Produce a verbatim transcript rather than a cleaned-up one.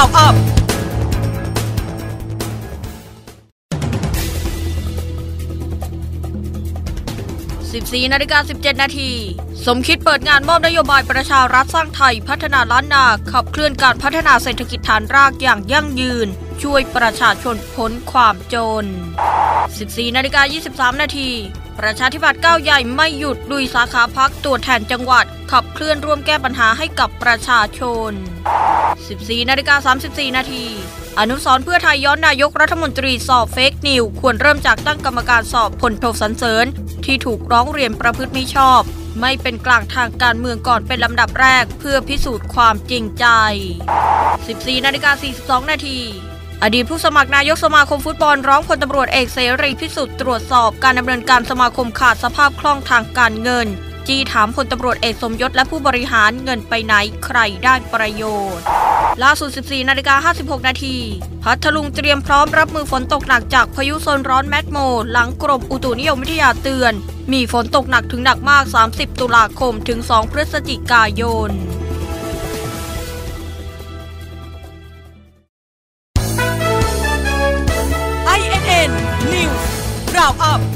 าวอัพสิบสี่นาฬิกาสิบเจ็ดนาทีสมคิดเปิดงานมอบนโยบายประชารัฐสร้างไทยพัฒนาล้านนาขับเคลื่อนการพัฒนาเศรษฐกิจฐานรากอย่างยั่งยืนช่วยประชาชนพ้นความจน สิบสี่นาฬิกายี่สิบสามนาทีประชาธิปัตย์ก้าวใหญ่ไม่หยุดลุยสาขาพรรคตัวแทนจังหวัดขับเคลื่อนร่วมแก้ปัญหาให้กับประชาชน สิบสี่นาฬิกาสามสิบสี่นาทีอนุสรณ์เพื่อไทยย้อนนายกรัฐมนตรีสอบเฟกนิวควรเริ่มจากตั้งกรรมการสอบพลโทสรรเสริญที่ถูกร้องเรียนประพฤติมิชอบไม่เป็นกลางทางการเมืองก่อนเป็นลำดับแรกเพื่อพิสูจน์ความจริงใจ สิบสี่นาฬิกาสี่สิบสองนาทีอดีตผู้สมัครนายกสมาคมฟุตบอลร้องพลตำรวจเอกเสรีพิสุทธิ์ตรวจสอบการดำเนินการสมาคมขาดสภาพคล่องทางการเงินจี้ถามพลตำรวจเอกสมยศและผู้บริหารเงินไปไหนใครได้ประโยชน์ล่าสุด สิบสี่นาฬิกาห้าสิบหกนาทีพัทลุงเตรียมพร้อมรับมือฝนตกหนักจากพายุโซนร้อนแมคโมหลังกรมอุตุนิยมวิทยาเตือนมีฝนตกหนักถึงหนักมากสามสิบตุลาคมถึงสองพฤศจิกายน ไอ เอ็น เอ็น News Roundup